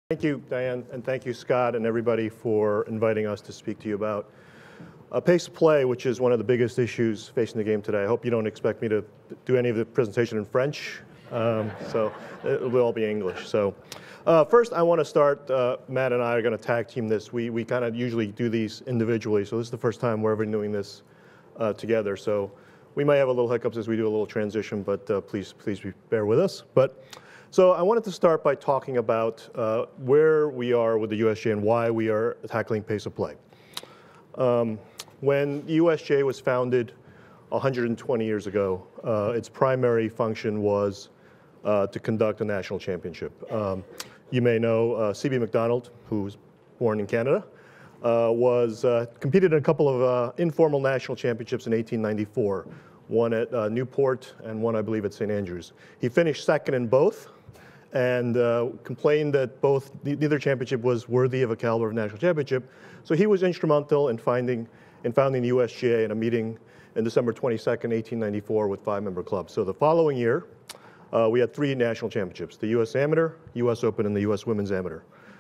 Thank you, Diane, and thank you, Scott, and everybody for inviting us to speak to you about pace of play, which is one of the biggest issues facing the game today. I hope you don't expect me to do any of the presentation in French, so it will all be English. So first, I want to start, Matt and I are going to tag team this. We kind of usually do these individually, so this is the first time we're ever doing this together. So we might have a little hiccups as we do a little transition, but please bear with us. So I wanted to start by talking about where we are with the USGA and why we are tackling pace of play. When the USGA was founded 120 years ago, its primary function was to conduct a national championship. You may know C.B. Macdonald, who was born in Canada, competed in a couple of informal national championships in 1894, one at Newport and one, I believe, at St. Andrews. He finished second in both, and complained that neither championship was worthy of a caliber of national championship. So he was instrumental in founding the USGA in a meeting in December 22nd, 1894 with 5-member clubs. So the following year, we had 3 national championships: the US Amateur, US Open, and the US Women's Amateur.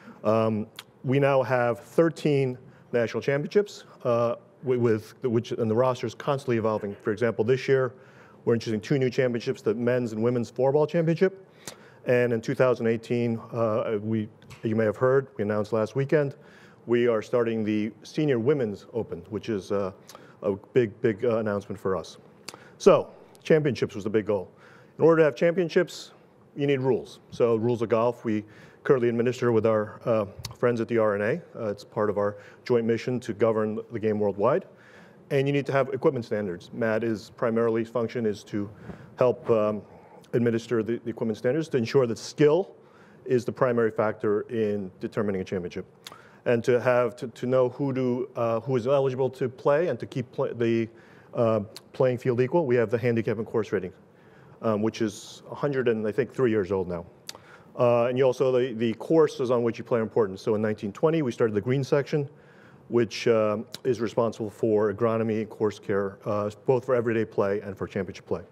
We now have 13 national championships, and the roster is constantly evolving. For example, this year, we're introducing 2 new championships, the men's and women's floorball championship. And in 2018, you may have heard, we announced last weekend, we are starting the Senior Women's Open, which is a big announcement for us. So championships was the big goal. In order to have championships, you need rules. So rules of golf, we currently administer with our friends at the RNA. It's part of our joint mission to govern the game worldwide. And you need to have equipment standards. Matt's primary function is to help administer the equipment standards to ensure that skill is the primary factor in determining a championship, and to know who is eligible to play and to keep the playing field equal. We have the handicap and course rating, which is 103 years old now. And you also the courses on which you play are important. So in 1920, we started the green section, which is responsible for agronomy and course care, both for everyday play and for championship play.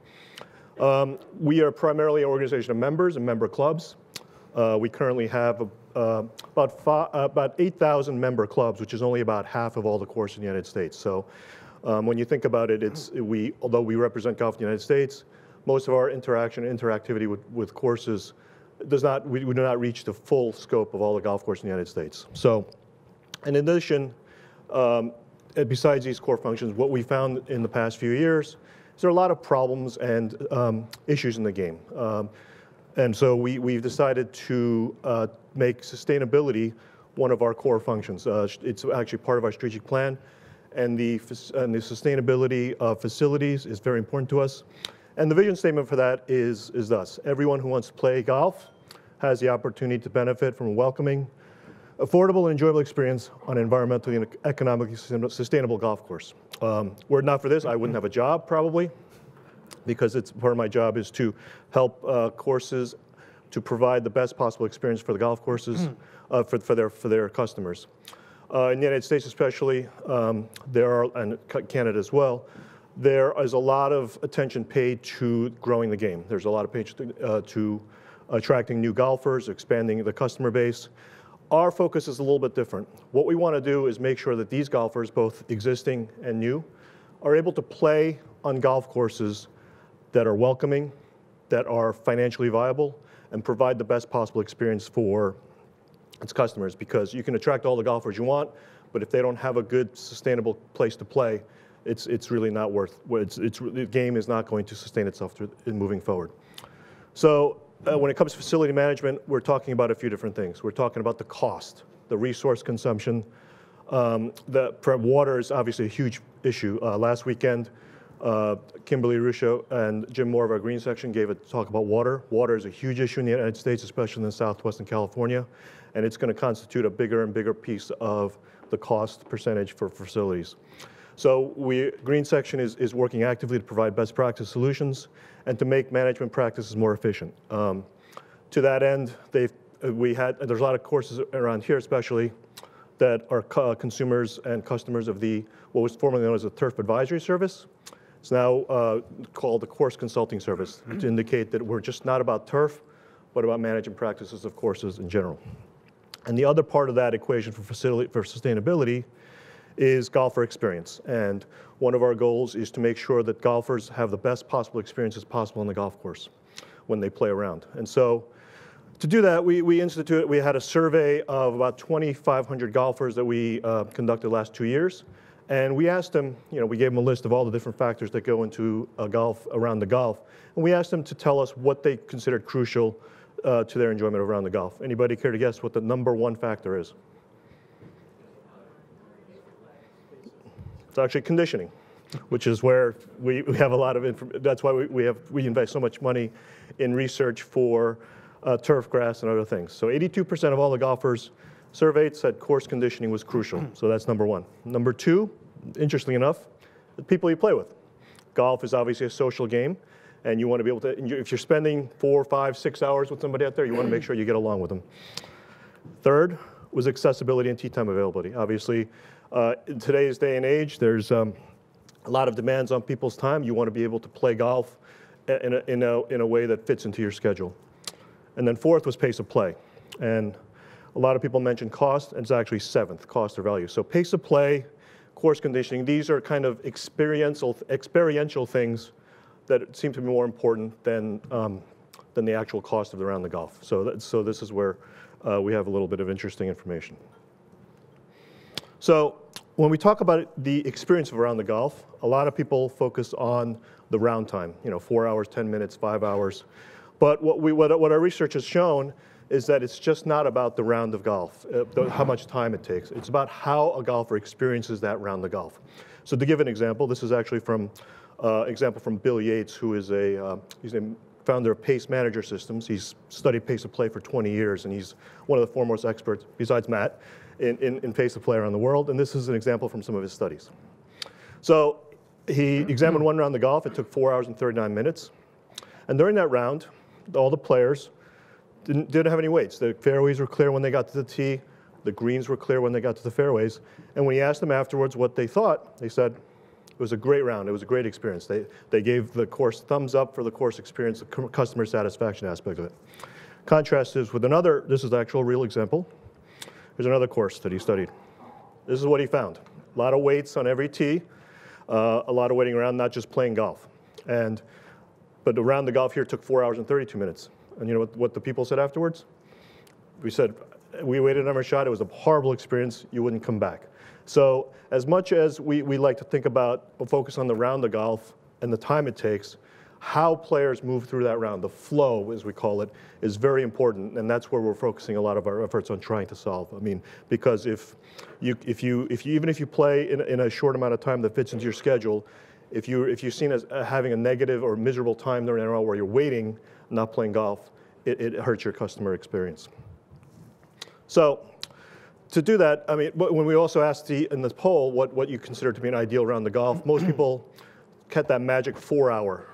We are primarily an organization of members and member clubs. We currently have about 8,000 member clubs, which is only about half of all the courses in the United States. So when you think about it, although we represent golf in the United States, most of our interactivity with courses we do not reach the full scope of all the golf courses in the United States. So in addition, besides these core functions, what we found in the past few years, there are a lot of problems and issues in the game. And so we've decided to make sustainability one of our core functions. It's actually part of our strategic plan, and the sustainability of facilities is very important to us. And the vision statement for that is thus: everyone who wants to play golf has the opportunity to benefit from a welcoming, affordable, and enjoyable experience on an environmentally and economically sustainable golf course. Were it not for this, I wouldn't have a job, probably, because part of my job is to help courses to provide the best possible experience for the golf courses for their customers. In the United States especially, and Canada as well, there is a lot of attention paid to growing the game. There's a lot of attention to attracting new golfers, expanding the customer base. Our focus is a little bit different. What we want to do is make sure that these golfers, both existing and new, are able to play on golf courses that are welcoming, that are financially viable, and provide the best possible experience for its customers. Because you can attract all the golfers you want, but if they don't have a good, sustainable place to play, it's really not worth. The game is not going to sustain itself in moving forward. So when it comes to facility management, we're talking about a few different things. We're talking about the cost, the resource consumption. Water is obviously a huge issue. Last weekend, Kimberly Ruscio and Jim Moore of our green section gave a talk about water. Water is a huge issue in the United States, especially in Southwestern California, and it's going to constitute a bigger and bigger piece of the cost percentage for facilities. So green section is working actively to provide best practice solutions and to make management practices more efficient. To that end, there's a lot of courses around here, especially, that are consumers and customers of what was formerly known as the Turf Advisory Service. It's now called the Course Consulting Service, to indicate that we're just not about turf, but about managing practices of courses in general. And the other part of that equation for sustainability is golfer experience. And one of our goals is to make sure that golfers have the best possible experiences possible on the golf course when they play around. And so to do that, we had a survey of about 2,500 golfers that we conducted the last 2 years. And we asked them, we gave them a list of all the different factors that go into around the golf. And we asked them to tell us what they considered crucial to their enjoyment of around the golf. Anybody care to guess what the number one factor is? It's actually conditioning, which is where we have a lot of information. That's why we invest so much money in research for turf grass and other things. So 82% of all the golfers surveyed said course conditioning was crucial. So that's number one. Number two, interestingly enough, the people you play with. Golf is obviously a social game, and you want to be able to, if you're spending 4, 5, 6 hours with somebody out there, you want to make sure you get along with them. Third was accessibility and tee time availability. Obviously, in today's day and age, there's a lot of demands on people's time. You want to be able to play golf in a way that fits into your schedule. And then fourth was pace of play. And a lot of people mention cost, and it's actually seventh, cost or value. So pace of play, course conditioning, these are kind of experiential things that seem to be more important than the actual cost of the round of golf. So this is where we have a little bit of interesting information. So when we talk about the experience of around the golf, a lot of people focus on the round time, 4 hours, 10 minutes, 5 hours. But what our research has shown is that it's just not about the round of golf, how much time it takes. It's about how a golfer experiences that round of golf. So to give an example, this is actually from Bill Yates, who is he's a founder of Pace Manager Systems. He's studied pace of play for 20 years, and he's one of the foremost experts, besides Matt, in pace of play around the world. And this is an example from some of his studies. So he examined one round of golf. It took 4 hours and 39 minutes. And during that round, all the players didn't have any weights. The fairways were clear when they got to the tee. The greens were clear when they got to the fairways. And when he asked them afterwards what they thought, they said, it was a great round. It was a great experience. They gave the course thumbs up for the course experience, the customer satisfaction aspect of it. Contrast is with this is the actual real example. There's another course that he studied. This is what he found. A lot of weights on every tee, a lot of waiting around, not just playing golf. But the round of golf here took 4 hours and 32 minutes. And you know what the people said afterwards? We said, we waited on our shot. It was a horrible experience. You wouldn't come back. So as much as we like to think about, focus on the round of golf and the time it takes, how players move through that round, the flow, as we call it, is very important. And that's where we're focusing a lot of our efforts on trying to solve. I mean, because even if you play in a short amount of time that fits into your schedule, if you're seen as having a negative or miserable time during a round where you're waiting, not playing golf, it hurts your customer experience. So to do that, I mean, when we also asked in this poll what you consider to be an ideal round of golf, most people kept that magic 4 hour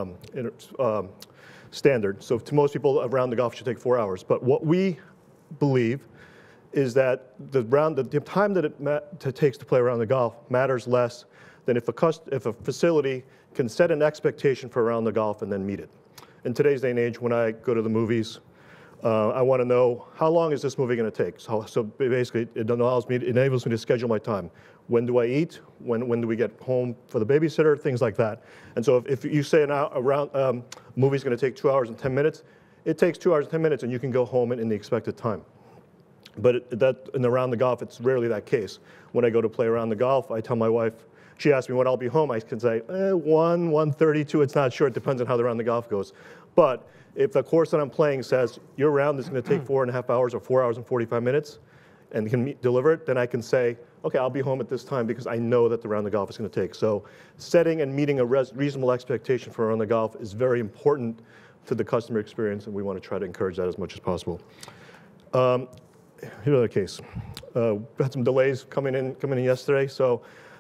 standard. So to most people, a round of golf should take 4 hours. But what we believe is that the time that it takes to play a round of golf matters less than if a facility can set an expectation for a round of golf and then meet it. In today's day and age, when I go to the movies, I want to know, how long is this movie going to take? So basically, it enables me to schedule my time. When do I eat? When do we get home for the babysitter? Things like that. And so if you say a movie's going to take 2 hours and 10 minutes, it takes 2 hours and 10 minutes, and you can go home in the expected time. But in the round of golf, it's rarely that case. When I go to play around the golf, I tell my wife, she asks me when I'll be home, I can say 1:32, it's not sure, it depends on how the round of golf goes. But if the course that I'm playing says your round is going to take 4.5 hours or 4 hours and 45 minutes and can deliver it, then I can say, okay, I'll be home at this time because I know that the round of golf is going to take. So setting and meeting a reasonable expectation for a round of golf is very important to the customer experience, and we want to try to encourage that as much as possible. Here's another case. Had some delays coming in yesterday. So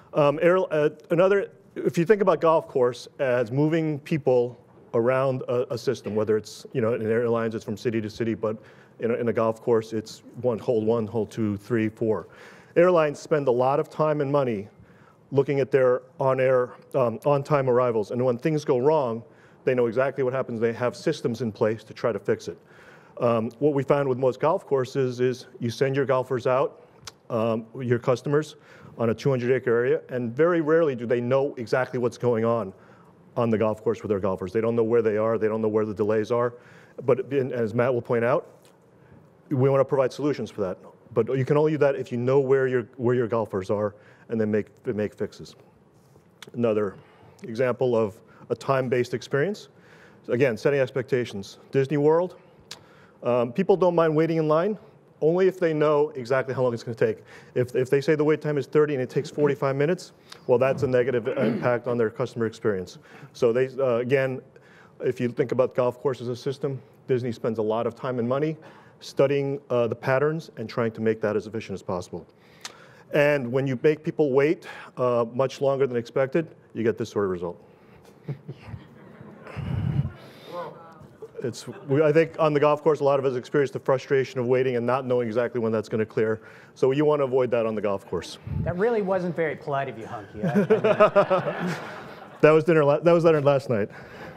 if you think about golf course as moving people around a system, whether it's, in airlines, it's from city to city, but in a golf course, it's hole 2, 3, 4. Airlines spend a lot of time and money looking at their on-time arrivals. And when things go wrong, they know exactly what happens. They have systems in place to try to fix it. What we found with most golf courses is you send your golfers out, your customers, on a 200-acre area, and very rarely do they know exactly what's going on the golf course with their golfers. They don't know where they are. They don't know where the delays are. But as Matt will point out, we want to provide solutions for that. But you can only do that if you know where your golfers are and then make fixes. Another example of a time-based experience. Again, setting expectations. Disney World, people don't mind waiting in line only if they know exactly how long it's going to take. If they say the wait time is 30 and it takes 45 minutes, well, that's a negative impact on their customer experience. So they, again, if you think about golf course as a system, Disney spends a lot of time and money studying the patterns and trying to make that as efficient as possible. And when you make people wait much longer than expected, you get this sort of result. I think on the golf course, a lot of us experience the frustration of waiting and not knowing exactly when that's going to clear. So you want to avoid that on the golf course. That really wasn't very polite of you, Hunky. That was dinner last night.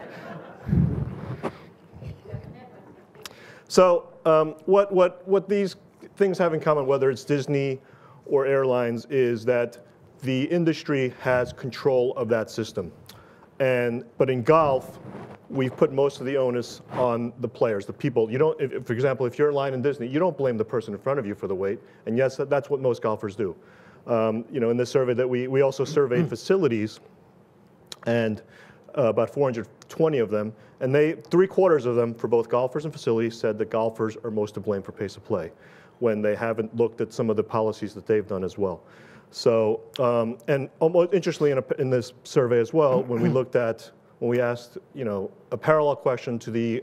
So what these things have in common, whether it's Disney or airlines, is that the industry has control of that system. But in golf, we've put most of the onus on the players, the people. You don't, for example, if you're in line in Disney, you don't blame the person in front of you for the wait. And yes, that's what most golfers do. In this survey that we also surveyed facilities, and about 420 of them, and 3/4 of them, for both golfers and facilities, said that golfers are most to blame for pace of play, when they haven't looked at some of the policies that they've done as well. So, and almost interestingly in this survey as well, when we asked, a parallel question to the,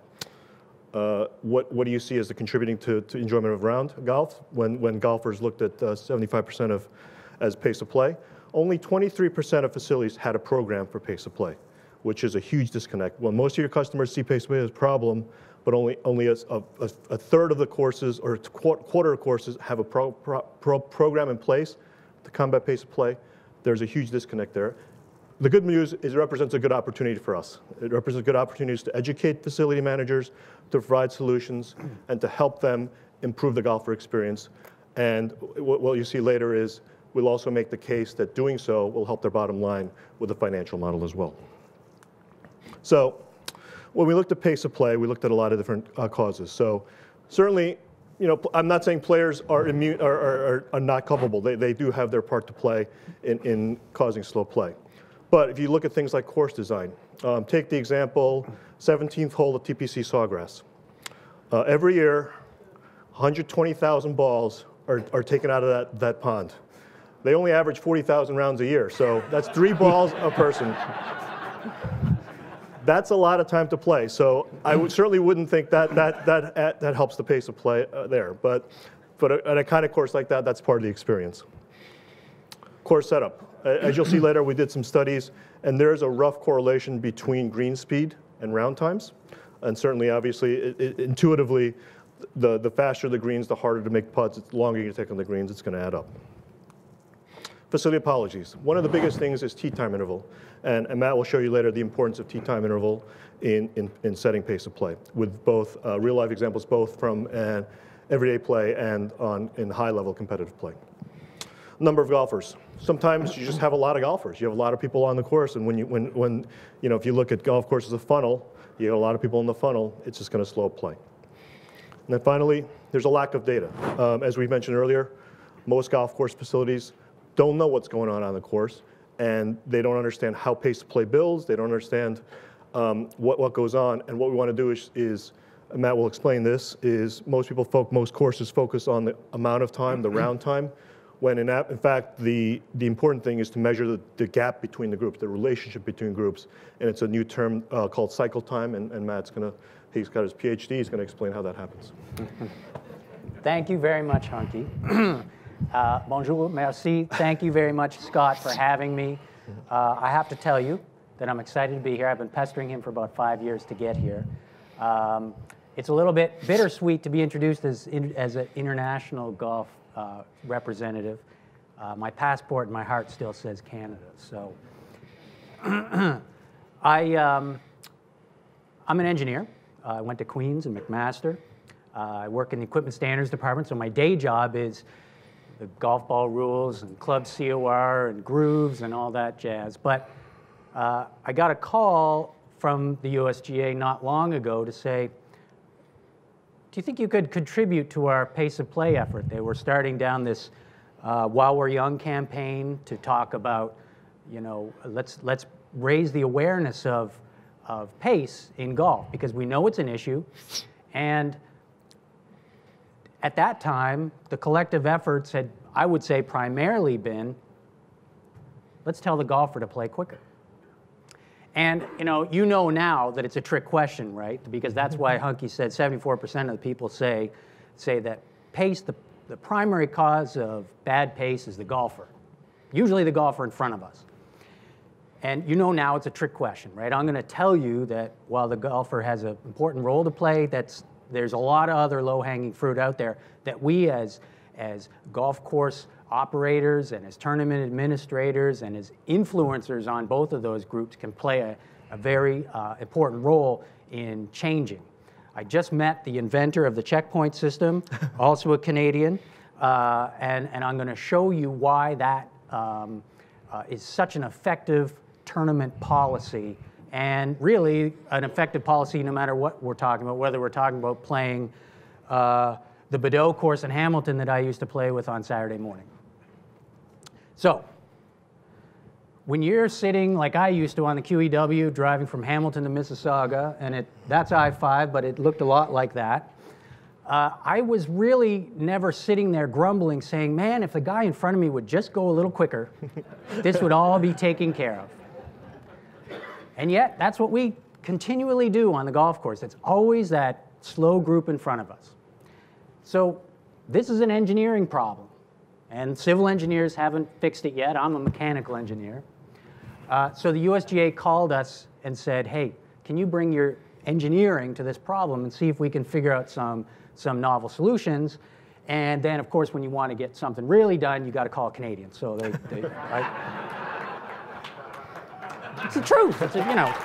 what do you see as the contributing to enjoyment of round golf, when golfers looked at 75% as pace of play, only 23% of facilities had a program for pace of play, which is a huge disconnect. Well, most of your customers see pace of play as a problem, but only a third of the courses or a quarter of courses have a program in place to combat pace of play. There's a huge disconnect there. The good news is it represents a good opportunity for us. It represents good opportunities to educate facility managers, to provide solutions, and to help them improve the golfer experience. And what you see later is we'll also make the case that doing so will help their bottom line with the financial model as well. So when we looked at pace of play, we looked at a lot of different causes. So certainly, I'm not saying players are immune are not culpable. They do have their part to play in causing slow play. But if you look at things like course design, take the example, 17th hole of TPC Sawgrass. Every year, 120,000 balls are taken out of that pond. They only average 40,000 rounds a year, so that's 3 balls a person. That's a lot of time to play. So I certainly wouldn't think that helps the pace of play there. But at a kind of course like that, that's part of the experience. Course setup. As you'll see later, we did some studies, and there's a rough correlation between green speed and round times. And certainly, obviously, intuitively, the faster the greens, the harder to make putts, the longer you take on the greens, it's going to add up. Facility apologies. One of the biggest things is tee time interval. And Matt will show you later the importance of tee time interval in setting pace of play, with both real-life examples, both from everyday play and in high-level competitive play. Number of golfers. Sometimes you just have a lot of golfers. You have a lot of people on the course, and when if you look at golf courses as a funnel, you have a lot of people in the funnel, it's just going to slow up play. And then finally, there's a lack of data. As we mentioned earlier, most golf course facilities don't know what's going on the course, and they don't understand how pace of play builds. They don't understand what goes on. And what we want to do is, and Matt will explain this, is most courses focus on the amount of time, the round time, when in fact the important thing is to measure the gap between the groups, the relationship between groups. And it's a new term called cycle time, and Matt's he's got his Ph.D., he's going to explain how that happens. Thank you very much, Hunky. Bonjour, merci. Thank you very much, Scott, for having me. I have to tell you that I'm excited to be here. I've been pestering him for about 5 years to get here. It's a little bit bittersweet to be introduced as an international golf representative. My passport and my heart still says Canada. So I'm an engineer. I went to Queens and McMaster. I work in the equipment standards department, so my day job is the golf ball rules and club COR and grooves and all that jazz. But I got a call from the USGA not long ago to say, do you think you could contribute to our pace of play effort? They were starting down this While We're Young campaign to talk about, you know, let's raise the awareness of pace in golf, because we know it's an issue. And at that time, the collective efforts had, I would say, primarily been, let's tell the golfer to play quicker. And you know now that it's a trick question, right? Because that's why Hunki said 74% of the people say that pace, the primary cause of bad pace is the golfer, usually the golfer in front of us. And you know now it's a trick question, right? I'm going to tell you that while the golfer has an important role to play, there's a lot of other low-hanging fruit out there that we as golf course operators and as tournament administrators and as influencers on both of those groups can play a very important role in changing. I just met the inventor of the checkpoint system, also a Canadian, and I'm going to show you why that is such an effective tournament policy, and really an effective policy no matter what we're talking about, whether we're talking about playing the Bedaux course in Hamilton that I used to play with on Saturday morning. So, when you're sitting like I used to on the QEW driving from Hamilton to Mississauga, and that's I-5, but it looked a lot like that, I was really never sitting there grumbling saying, man, if the guy in front of me would just go a little quicker, this would all be taken care of. And yet, that's what we continually do on the golf course. It's always that slow group in front of us. So this is an engineering problem, and civil engineers haven't fixed it yet. I'm a mechanical engineer. So the USGA called us and said, hey, can you bring your engineering to this problem and see if we can figure out some novel solutions? And then, of course, when you want to get something really done, you got to call a Canadian. So it's the truth. It's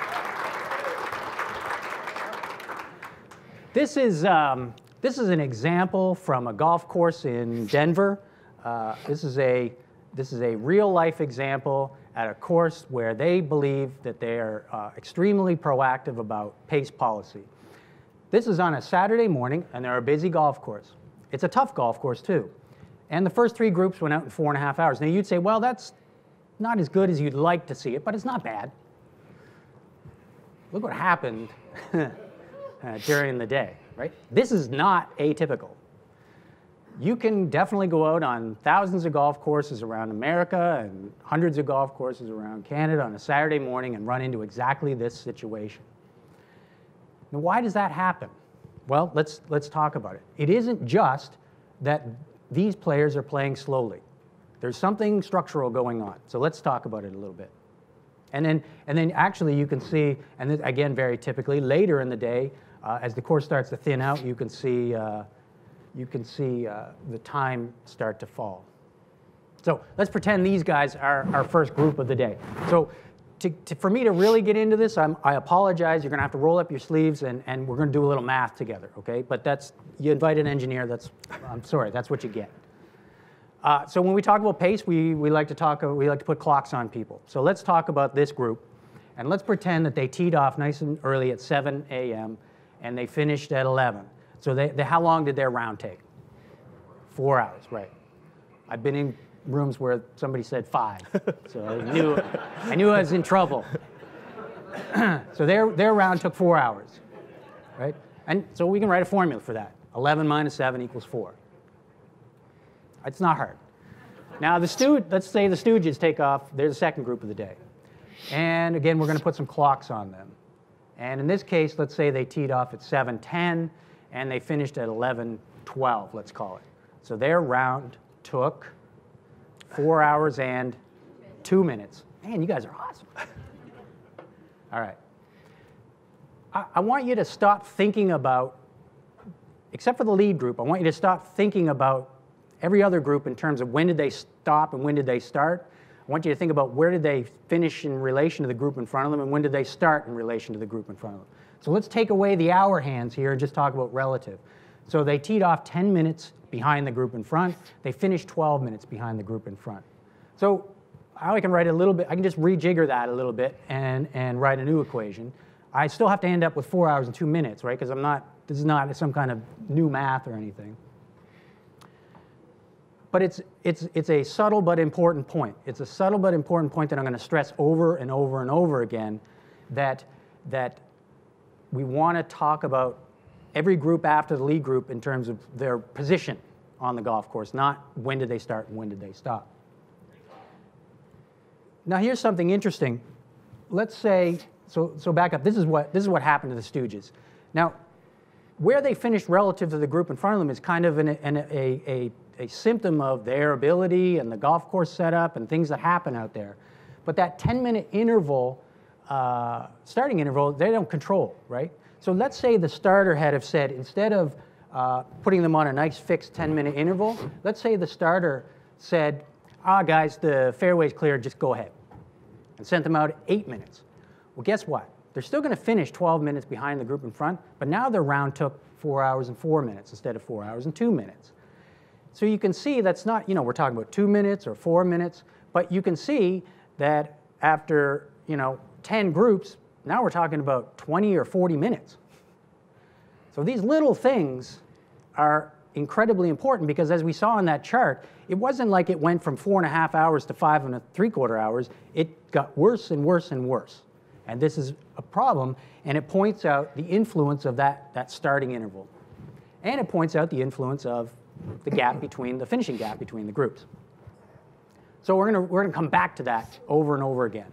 This is an example from a golf course in Denver. This is a real-life example at a course where they believe that they are extremely proactive about pace policy. This is on a Saturday morning, and they're a busy golf course. It's a tough golf course, too. And the first three groups went out in 4.5 hours. Now, you'd say, well, that's not as good as you'd like to see it, but it's not bad. Look what happened during the day, right? This is not atypical. You can definitely go out on thousands of golf courses around America and hundreds of golf courses around Canada on a Saturday morning and run into exactly this situation. Now, why does that happen? Well, let's talk about it. It isn't just that these players are playing slowly. There's something structural going on. So let's talk about it a little bit. And then actually you can see, and this, again, very typically, later in the day, as the course starts to thin out, you can see the time start to fall. So let's pretend these guys are our first group of the day. So for me to really get into this, I apologize. You're going to have to roll up your sleeves, and we're going to do a little math together, okay? But you invite an engineer. I'm sorry, that's what you get. So when we talk about pace, we like to put clocks on people. So let's talk about this group, and let's pretend that they teed off nice and early at 7 a.m. and they finished at 11. So how long did their round take? 4 hours, right? I've been in rooms where somebody said 5, so I knew I was in trouble. So their round took 4 hours, right? And so we can write a formula for that. 11 minus 7 equals 4. It's not hard. Now, let's say the Stooges take off. They're the second group of the day. And again, we're going to put some clocks on them. And in this case, let's say they teed off at 7:10, and they finished at 11:12, let's call it. So their round took 4 hours and 2 minutes. Man, you guys are awesome. All right. I want you to stop thinking about, except for the lead group, I want you to stop thinking about every other group in terms of when did they stop and when did they start. I want you to think about where did they finish in relation to the group in front of them, and when did they start in relation to the group in front of them. So let's take away the hour hands here and just talk about relative. So they teed off 10 minutes behind the group in front. They finished 12 minutes behind the group in front. So I can write a little bit, I can just rejigger that a little bit and write a new equation. I still have to end up with 4 hours and 2 minutes, right? Because this is not some kind of new math or anything. But it's a subtle but important point. It's a subtle but important point that I'm going to stress over and over and over again, that we want to talk about every group after the lead group in terms of their position on the golf course, not when did they start and when did they stop. Now here's something interesting. Let's say, so back up, this is what happened to the Stooges. Now, where they finished relative to the group in front of them is kind of a symptom of their ability and the golf course setup and things that happen out there. But that 10-minute interval, starting interval, they don't control, right? So let's say the starter had have said, instead of putting them on a nice fixed 10-minute interval, let's say the starter said, guys, the fairway's clear, just go ahead, and sent them out at 8 minutes. Well, guess what? They're still going to finish 12 minutes behind the group in front, but now their round took 4 hours and 4 minutes instead of 4 hours and 2 minutes. So you can see that's not, we're talking about 2 minutes or 4 minutes, but you can see that after, 10 groups, now we're talking about 20 or 40 minutes. So these little things are incredibly important because, as we saw in that chart, it wasn't like it went from 4.5 hours to 5 3/4 hours. It got worse and worse and worse. And this is a problem, and it points out the influence of that starting interval. And it points out the influence of the gap between, the finishing gap between the groups. So we're gonna come back to that over and over again.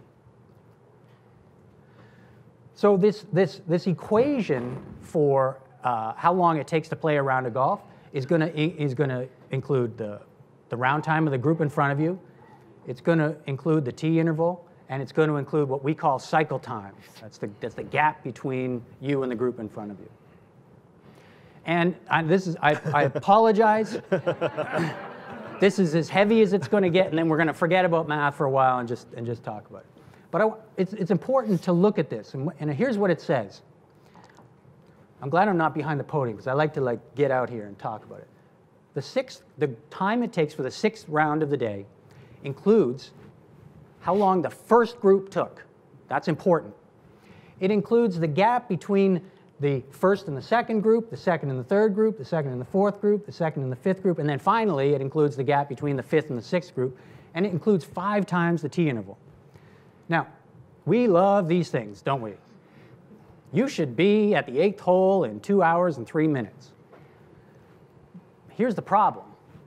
So this equation for how long it takes to play a round of golf is gonna include the round time of the group in front of you. It's gonna include the tee interval, and it's going to include what we call cycle time. That's the gap between you and the group in front of you. And I apologize. This is as heavy as it's going to get, and then we're going to forget about math for a while and just talk about it. But it's important to look at this, and here's what it says. I'm glad I'm not behind the podium because I like to get out here and talk about it. The time it takes for the 6th round of the day includes how long the first group took. That's important. It includes the gap between the first and the second group, the second and the third group, the second and the fourth group, the second and the fifth group, and then finally it includes the gap between the 5th and the 6th group, and it includes 5 times the tee interval. Now, we love these things, don't we? You should be at the 8th hole in 2 hours and 3 minutes. Here's the problem.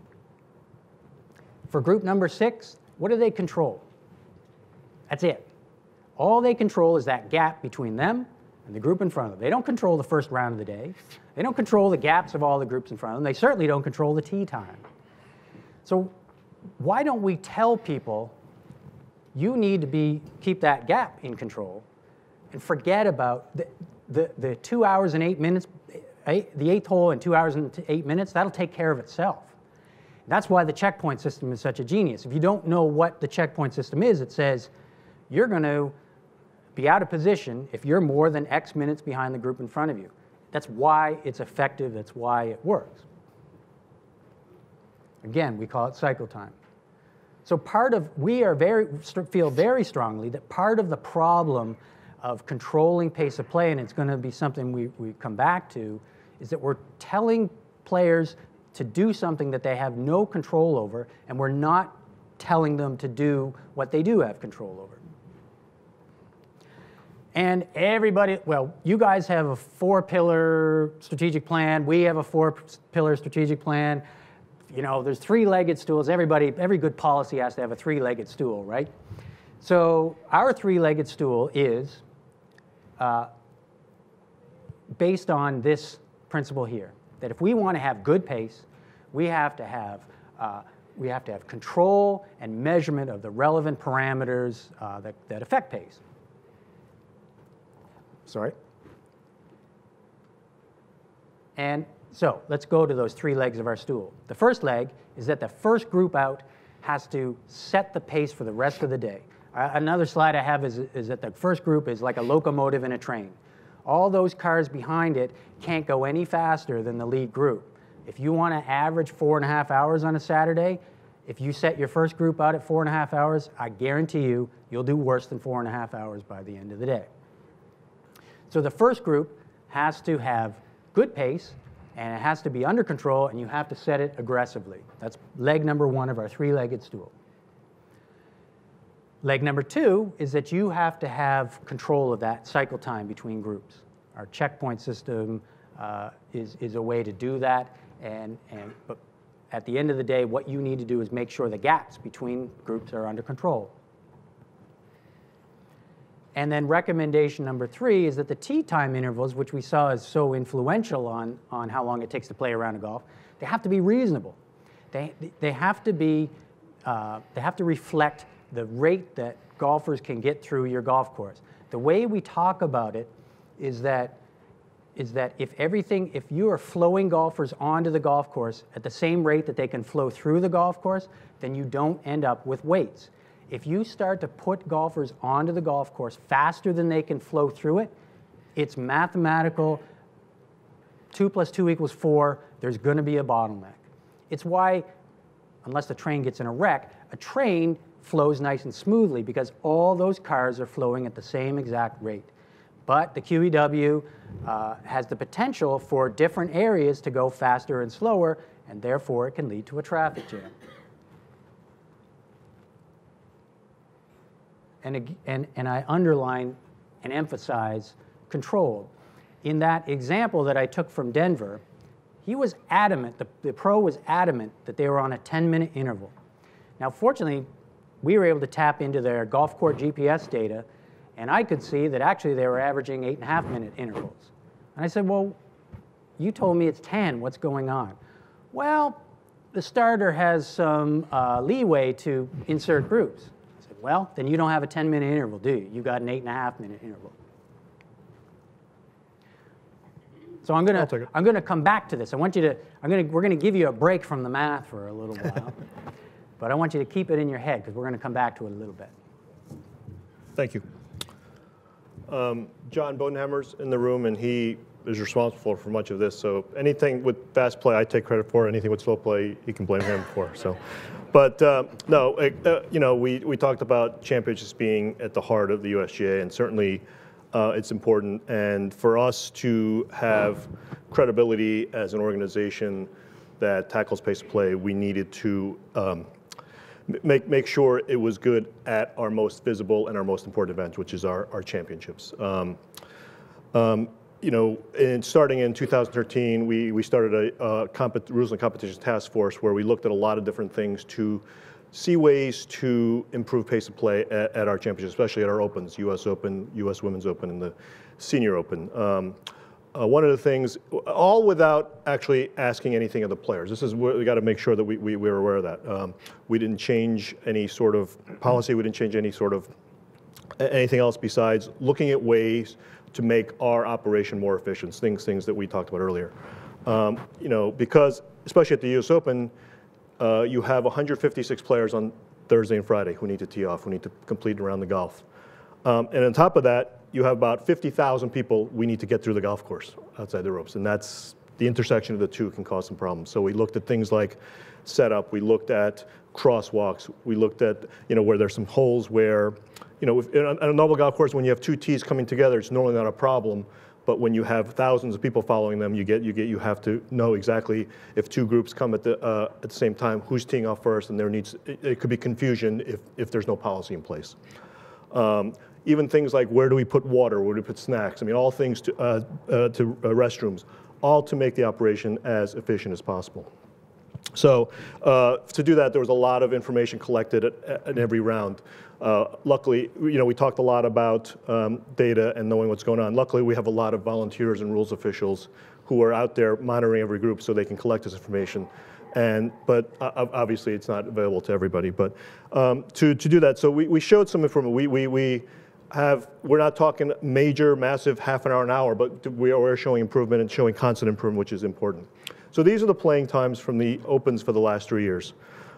For group number 6, what do they control? That's it. All they control is that gap between them and the group in front of them. They don't control the first round of the day. They don't control the gaps of all the groups in front of them. They certainly don't control the tee time. So why don't we tell people, you need to keep that gap in control and forget about the 2 hours and 8 minutes, the 8th hole in 2 hours and 8 minutes, that'll take care of itself. That's why the checkpoint system is such a genius. If you don't know what the checkpoint system is, it says, you're going to be out of position if you're more than X minutes behind the group in front of you. That's why it's effective. That's why it works. Again, we call it cycle time. So we feel very strongly that part of the problem of controlling pace of play, and it's going to be something we come back to, is that we're telling players to do something that they have no control over, and we're not telling them to do what they do have control over. And everybody, well, you guys have a 4-pillar strategic plan. We have a 4-pillar strategic plan. There's 3-legged stools. Every good policy has to have a 3-legged stool, right? So our 3-legged stool is based on this principle here, that if we want to have good pace, we have to have control and measurement of the relevant parameters that affect pace. Sorry. And so let's go to those 3 legs of our stool. The first leg is that the first group out has to set the pace for the rest of the day. Another slide I have is that the first group is like a locomotive in a train. All those cars behind it can't go any faster than the lead group. If you want to average 4.5 hours on a Saturday, if you set your first group out at 4.5 hours, I guarantee you, you'll do worse than 4.5 hours by the end of the day. So the first group has to have good pace, and it has to be under control, and you have to set it aggressively. That's leg number 1 of our 3-legged stool. Leg number 2 is that you have to have control of that cycle time between groups. Our checkpoint system is a way to do that, but at the end of the day, what you need to do is make sure the gaps between groups are under control. And then recommendation number 3 is that the tee time intervals, which we saw as so influential on how long it takes to play a round of golf, they have to be reasonable. They have to reflect the rate that golfers can get through your golf course. The way we talk about it is that if you are flowing golfers onto the golf course at the same rate that they can flow through the golf course, then you don't end up with weights. If you start to put golfers onto the golf course faster than they can flow through it, it's mathematical. 2 + 2 = 4. There's going to be a bottleneck. It's why, unless the train gets in a wreck, a train flows nice and smoothly because all those cars are flowing at the same exact rate. But the QEW has the potential for different areas to go faster and slower, and therefore it can lead to a traffic jam. And I underline and emphasize control. In that example that I took from Denver, he was adamant, the pro was adamant that they were on a 10-minute interval. Now, fortunately, we were able to tap into their golf court GPS data, and I could see that actually they were averaging 8.5-minute intervals. And I said, well, you told me it's 10. What's going on? Well, the starter has some leeway to insert groups. I said, well, then you don't have a 10-minute interval, do you? You got an 8.5-minute interval. So I'm gonna come back to this. We're gonna give you a break from the math for a little while, but I want you to keep it in your head because we're gonna come back to it a little bit. Thank you. John Bodenhammer's in the room, and he is responsible for much of this. So anything with fast play, I take credit for. Anything with slow play, you can blame him for. So, but no, you know, we talked about championships being at the heart of the USGA, and certainly it's important. And for us to have credibility as an organization that tackles pace of play, we needed to make sure it was good at our most visible and our most important event, which is our championships. You know, starting in 2013, we started a rules and competitions task force where we looked at a lot of different things to see ways to improve pace of play at our championships, especially at our opens, U.S. Open, U.S. Women's Open, and the Senior Open. One of the things, all without actually asking anything of the players. This is where we got to make sure that we were aware of that. We didn't change any sort of policy. We didn't change any sort of anything else besides looking at ways to make our operation more efficient. Things that we talked about earlier. You know, because especially at the U.S. Open, you have 156 players on Thursday and Friday who need to tee off, who need to complete around the golf. And on top of that, you have about 50,000 people we need to get through the golf course outside the ropes. And that's the intersection of the two can cause some problems. So we looked at things like setup. We looked at crosswalks. We looked at, you know, where there's some holes where, you know, on a normal golf course, when you have two tees coming together, it's normally not a problem. But when you have thousands of people following them, you have to know exactly if two groups come at the same time, who's teeing off first, and it could be confusion if there's no policy in place. Even things like where do we put water, where do we put snacks? I mean, all things to restrooms, all to make the operation as efficient as possible. So to do that, there was a lot of information collected at every round. Luckily, you know, we talked a lot about data and knowing what's going on. Luckily, we have a lot of volunteers and rules officials who are out there monitoring every group so they can collect this information. But obviously, it's not available to everybody. But to do that, so we showed some information. We're not talking major, massive half an hour, but we are showing improvement and showing constant improvement, which is important. So these are the playing times from the Opens for the last 3 years.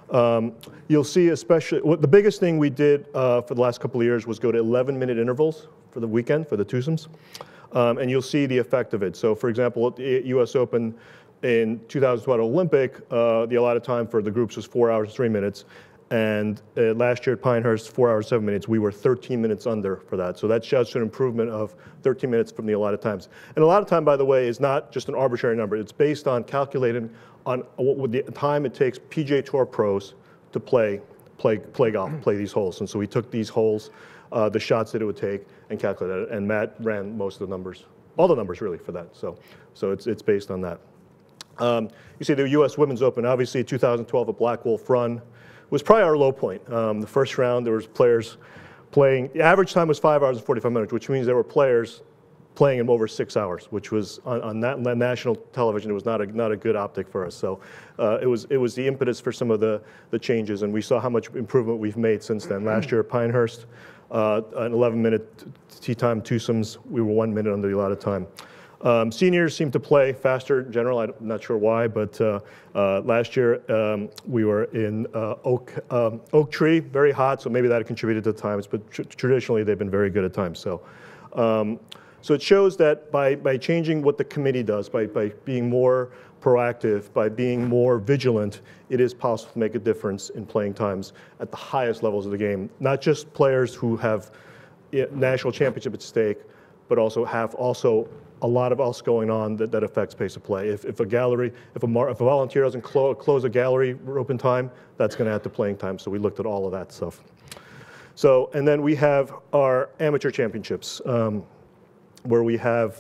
You'll see especially, the biggest thing we did for the last couple of years was go to 11-minute intervals for the weekend, for the twosomes. And you'll see the effect of it. So for example, at the US Open in 2012 Olympic, the allotted time for the groups was 4 hours and 3 minutes. And last year at Pinehurst, 4 hours, 7 minutes, we were 13 minutes under for that. So that's just an improvement of 13 minutes from the allotted times. And a lot of time, by the way, is not just an arbitrary number. It's based on calculating on what would the time it takes PGA Tour pros to play golf, play these holes. And so we took these holes, the shots that it would take, and calculated it. And Matt ran most of the numbers, all the numbers really for that. So it's based on that. You see the US Women's Open, obviously 2012 at Black Wolf Run was probably our low point. The first round, there was players playing, the average time was 5 hours and 45 minutes, which means there were players playing in over 6 hours, which was on national television, it was not a good optic for us. So it was the impetus for some of the changes, and we saw how much improvement we've made since then. Last year at Pinehurst, an 11-minute tee time twosomes, we were 1 minute under the allotted time. Seniors seem to play faster in general. I'm not sure why, but last year we were in Oak Tree, very hot, so maybe that contributed to the times, but traditionally they've been very good at times. So it shows that by changing what the committee does, by being more proactive, by being more vigilant, it is possible to make a difference in playing times at the highest levels of the game. Not just players who have national championship at stake, but also have a lot of else going on that affects pace of play. If a volunteer doesn't close a gallery open time, that's going to add to playing time. So we looked at all of that stuff. So, and then we have our amateur championships, where we have,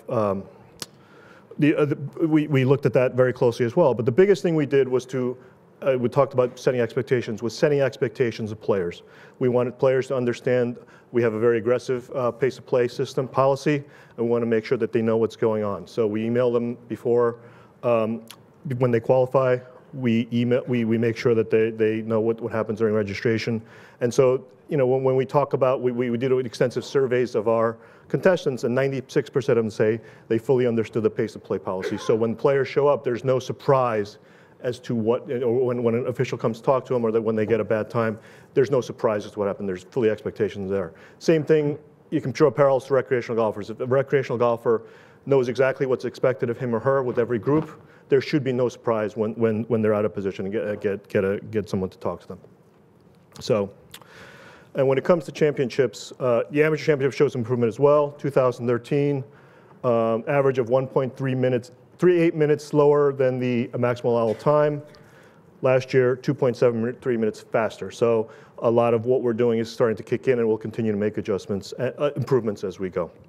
we looked at that very closely as well. But the biggest thing we did was we talked about setting expectations of players. We wanted players to understand we have a very aggressive pace of play system policy, and we want to make sure that they know what's going on. So we email them before, when they qualify, we make sure that they know what happens during registration. And so, you know, when we talk about, we did extensive surveys of our contestants, and 96% of them say they fully understood the pace of play policy. So when players show up, there's no surprise as to what, or when an official comes to talk to them, or that when they get a bad time, there's no surprise as to what happened. There's fully expectations there. Same thing, you can draw parallels to recreational golfers. If a recreational golfer knows exactly what's expected of him or her with every group, there should be no surprise when they're out of position and get someone to talk to them. So, and when it comes to championships, the amateur championship shows improvement as well. 2013, average of 1.3 minutes, 3.8 minutes slower than the maximal allowable time. Last year, 2.73 minutes faster. So a lot of what we're doing is starting to kick in, and we'll continue to make adjustments, improvements as we go.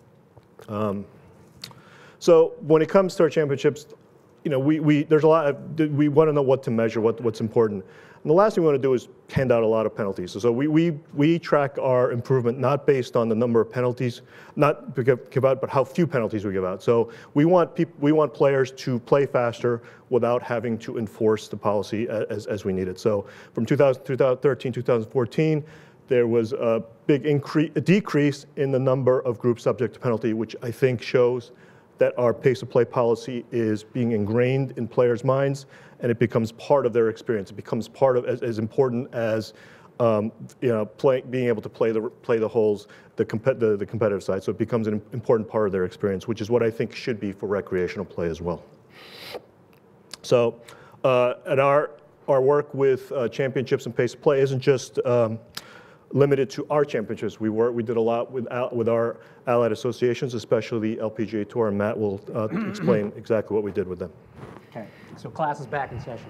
So when it comes to our championships, you know, there's a lot we want to know what to measure, what's important. And the last thing we want to do is hand out a lot of penalties. So we track our improvement not based on the number of penalties, not give out, but how few penalties we give out. So we want players to play faster without having to enforce the policy as we need it. So from 2013, 2014, there was a big decrease in the number of groups subject to penalty, which I think shows that our pace of play policy is being ingrained in players' minds, and it becomes part of their experience. It becomes part of as important as you know, being able to play the holes, the competitive side. So it becomes an important part of their experience, which is what I think should be for recreational play as well. So, and our work with championships and pace of play isn't just limited to our championships. We did a lot with our allied associations, especially the LPGA Tour, and Matt will explain exactly what we did with them. Okay, so class is back in session.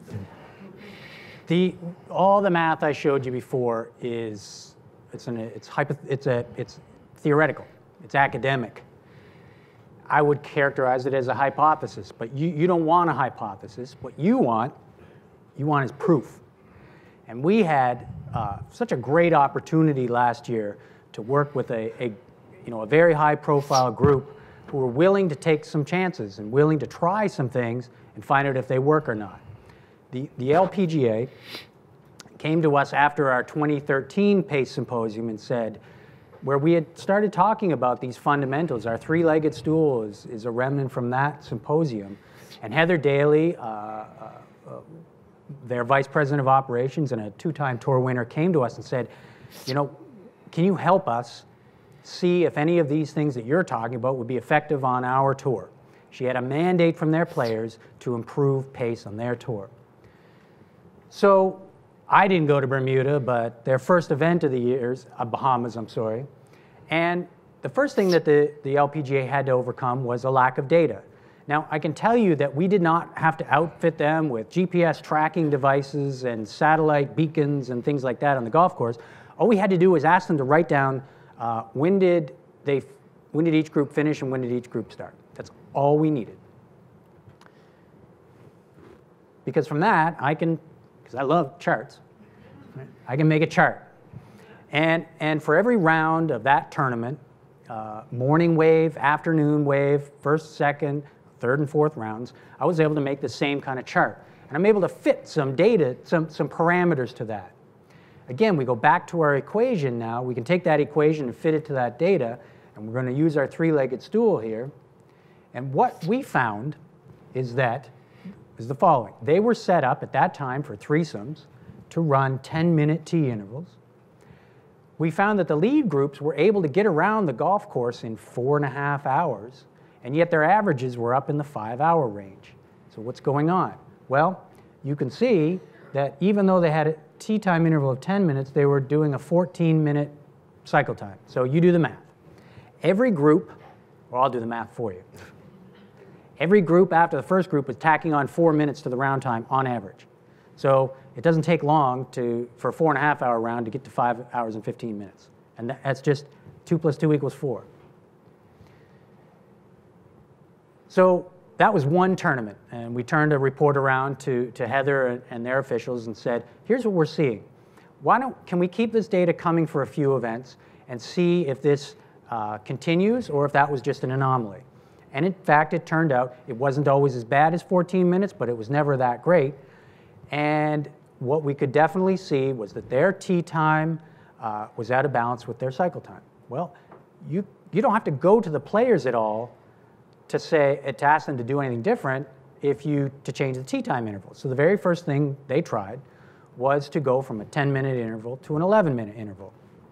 All the math I showed you before it's theoretical, it's academic. I would characterize it as a hypothesis, but you don't want a hypothesis. What you want is proof. And we had such a great opportunity last year to work with a very high-profile group who were willing to take some chances and willing to try some things and find out if they work or not. The LPGA came to us after our 2013 PACE Symposium and said, where we had started talking about these fundamentals, our three-legged stool is a remnant from that symposium. And Heather Daly, their vice president of operations and a 2-time tour winner came to us and said, you know, can you help us see if any of these things that you're talking about would be effective on our tour? She had a mandate from their players to improve pace on their tour. So I didn't go to Bermuda, but their first event of the year, Bahamas, I'm sorry. And the first thing that the LPGA had to overcome was a lack of data. Now, I can tell you that we did not have to outfit them with GPS tracking devices and satellite beacons and things like that on the golf course. All we had to do was ask them to write down when did each group finish and when did each group start. That's all we needed. Because from that, because I love charts, I can make a chart. And for every round of that tournament, morning wave, afternoon wave, first, second, third, and fourth rounds, I was able to make the same kind of chart. And I'm able to fit some data, some parameters to that. Again, we go back to our equation now. We can take that equation and fit it to that data, and we're going to use our three-legged stool here. And what we found is the following. They were set up at that time for threesomes to run 10-minute tee intervals. We found that the lead groups were able to get around the golf course in 4.5 hours, and yet their averages were up in the 5-hour range. So what's going on? Well, you can see that even though they had a tee time interval of 10 minutes, they were doing a 14-minute cycle time. So you do the math. Every group, or I'll do the math for you. Every group after the first group was tacking on 4 minutes to the round time on average. So it doesn't take long for a 4.5-hour round to get to 5 hours and 15 minutes. And that's just 2 + 2 = 4. So that was one tournament. And we turned a report around to Heather and their officials and said, here's what we're seeing. Can we keep this data coming for a few events and see if this continues or if that was just an anomaly? And in fact, it turned out it wasn't always as bad as 14 minutes, but it was never that great. And what we could definitely see was that their tee time was out of balance with their cycle time. Well, you don't have to go to the players at all to ask them to do anything different to change the tee time interval. So the very first thing they tried was to go from a 10-minute interval to an 11-minute interval.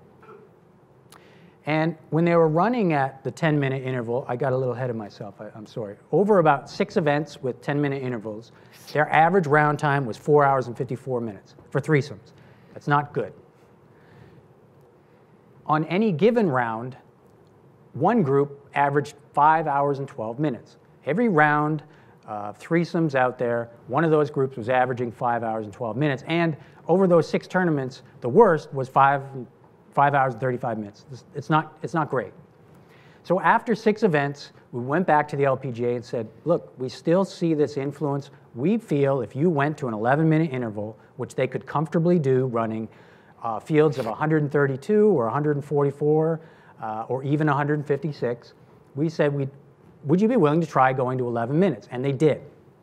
And when they were running at the 10-minute interval, I got a little ahead of myself, I'm sorry. Over about 6 events with 10-minute intervals, their average round time was 4 hours and 54 minutes for threesomes. That's not good. On any given round, one group averaged 5 hours and 12 minutes. Every round of threesomes out there, one of those groups was averaging 5 hours and 12 minutes. And over those 6 tournaments, the worst was 5 hours and 35 minutes. It's not great. So after 6 events, we went back to the LPGA and said, look, we still see this influence. We feel if you went to an 11-minute interval, which they could comfortably do running fields of 132 or 144 or even 156, we said, would you be willing to try going to 11 minutes? And they did.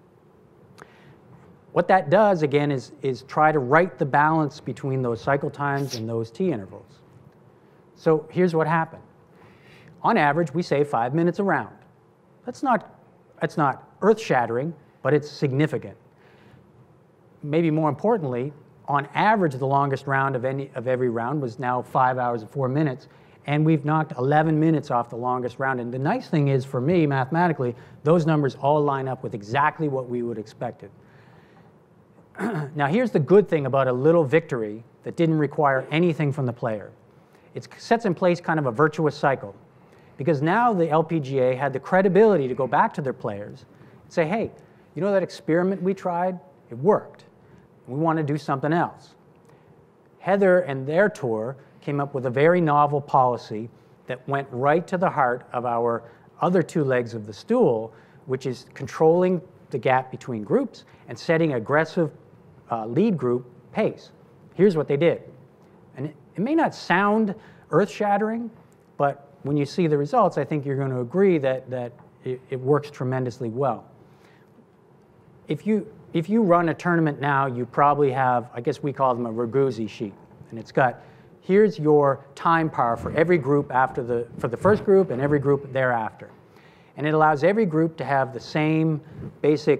What that does, again, is try to right the balance between those cycle times and those tee intervals. So here's what happened. On average, we save 5 minutes a round. That's not earth-shattering, but it's significant. Maybe more importantly, on average, the longest round of every round was now 5 hours and 4 minutes, and we've knocked 11 minutes off the longest round. And the nice thing is, for me, mathematically, those numbers all line up with exactly what we would expect. Now, here's the good thing about a little victory that didn't require anything from the player. It sets in place kind of a virtuous cycle, because now the LPGA had the credibility to go back to their players and say, hey, you know that experiment we tried? It worked. We want to do something else. Heather and their tour came up with a very novel policy that went right to the heart of our other 2 legs of the stool, which is controlling the gap between groups and setting aggressive lead group pace. Here's what they did. And it may not sound earth-shattering, but when you see the results, I think you're going to agree that it works tremendously well. If you run a tournament now, you probably have, I guess we call them a Raguzzi sheet. And it's got, here's your time par for every group for the first group and every group thereafter. And it allows every group to have the same basic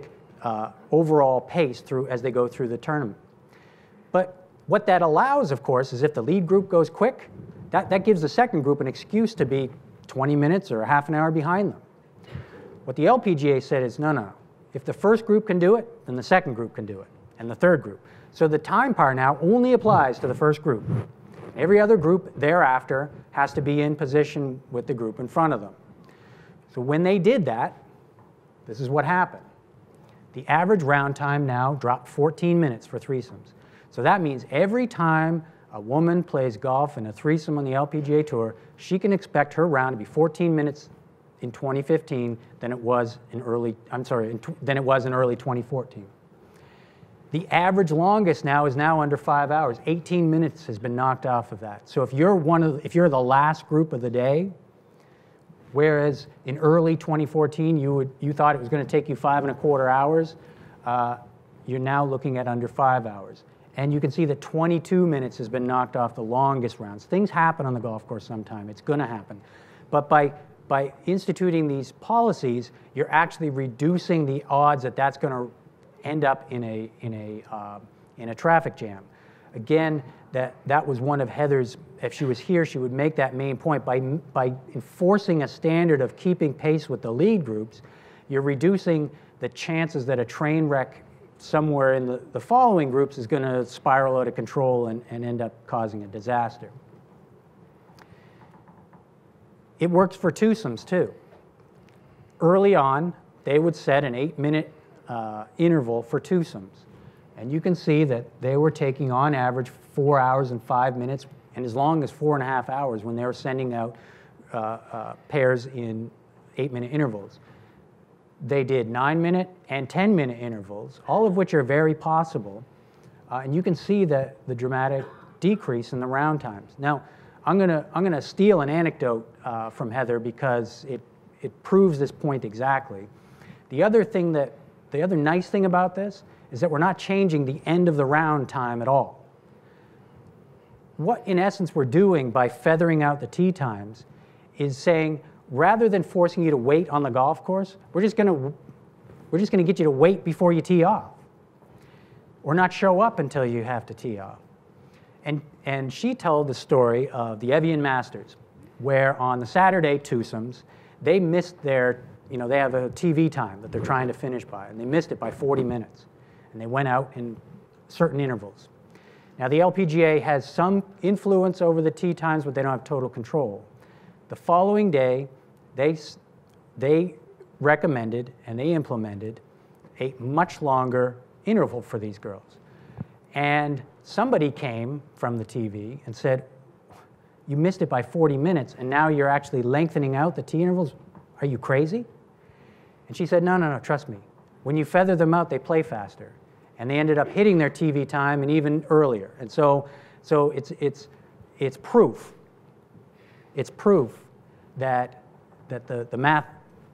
overall pace through as they go through the tournament. But what that allows, of course, is if the lead group goes quick, that gives the second group an excuse to be 20 minutes or a half an hour behind them. What the LPGA said is, no. If the first group can do it, then the second group can do it, and the third group. So the time par now only applies to the first group. Every other group thereafter has to be in position with the group in front of them. So when they did that, this is what happened. The average round time now dropped 14 minutes for threesomes. So that means every time a woman plays golf in a threesome on the LPGA Tour, she can expect her round to be 14 minutes in 2015 than it was in early 2014. The average longest now is now under 5 hours. 18 minutes has been knocked off of that. So if you're the last group of the day, whereas in early 2014 you thought it was going to take you 5.25 hours, you're now looking at under 5 hours. And you can see that 22 minutes has been knocked off the longest rounds. Things happen on the golf course sometime. It's going to happen. But by instituting these policies, you're actually reducing the odds that that's going to end up in a traffic jam. Again, that was one of Heather's. If she was here, she would make that main point. By enforcing a standard of keeping pace with the lead groups, you're reducing the chances that a train wreck somewhere in the following groups is going to spiral out of control and end up causing a disaster. It works for twosomes too. Early on, they would set an 8-minute interval for twosomes. And you can see that they were taking on average 4 hours and 5 minutes and as long as 4.5 hours when they were sending out pairs in 8-minute intervals. They did 9-minute and 10-minute intervals, all of which are very possible. And you can see the dramatic decrease in the round times. Now, I'm gonna steal an anecdote from Heather because it proves this point exactly. The other nice thing about this is that we're not changing the end of the round time at all. What, in essence, we're doing by feathering out the tee times is saying, rather than forcing you to wait on the golf course, we're just gonna get you to wait before you tee off, or not show up until you have to tee off. And she told the story of the Evian Masters, where on the Saturday twosomes, they missed their, they have a TV time that they're trying to finish by, and they missed it by 40 minutes. And they went out in certain intervals. Now, the LPGA has some influence over the tee times, but they don't have total control. The following day, they recommended and they implemented a much longer interval for these girls. And somebody came from the TV and said, you missed it by 40 minutes, and now you're actually lengthening out the tee intervals? Are you crazy? And she said, no, trust me. When you feather them out, they play faster. And they ended up hitting their TV time and even earlier. And so it's proof. It's proof that the math,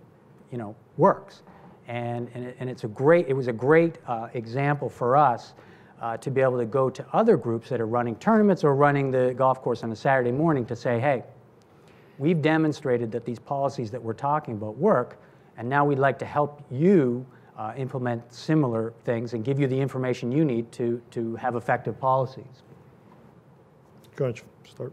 works. And it was a great example for us to be able to go to other groups that are running tournaments or running the golf course on a Saturday morning to say, hey, we've demonstrated that these policies that we're talking about work, and now we'd like to help you implement similar things and give you the information you need to have effective policies. Go ahead, start.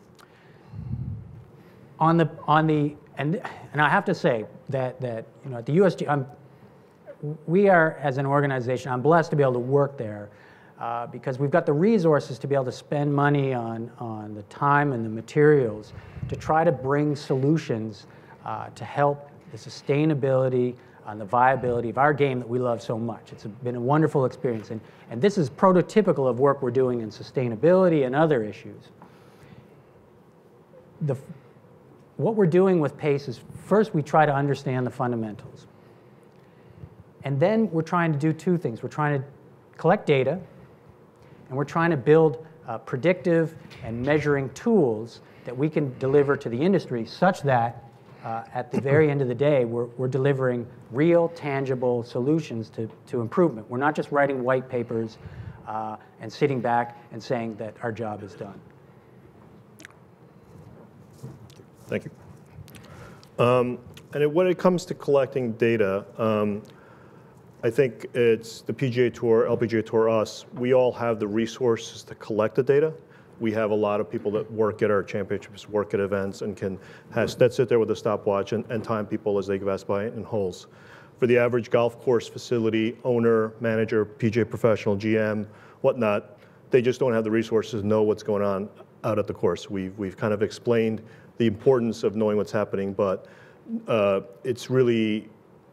And I have to say that at the USGA, we are, as an organization, I'm blessed to be able to work there because we've got the resources to be able to spend money on the time and the materials to try to bring solutions to help the sustainability and the viability of our game that we love so much. It's been a wonderful experience, and this is prototypical of work we're doing in sustainability and other issues. What we're doing with PACE is, first we try to understand the fundamentals. And then we're trying to do two things. We're trying to collect data, and we're trying to build predictive and measuring tools that we can deliver to the industry such that at the very end of the day, we're delivering real, tangible solutions to improvement. We're not just writing white papers and sitting back and saying that our job is done. Thank you. And when it comes to collecting data, I think it's the PGA Tour, LPGA Tour, us. We all have the resources to collect the data. We have a lot of people that work at our championships, work at events, and that sit there with a stopwatch and time people as they pass by in holes. For the average golf course facility owner, manager, PGA professional, GM, whatnot, they just don't have the resources to know what's going on out at the course. We've kind of explained the importance of knowing what's happening, but it's really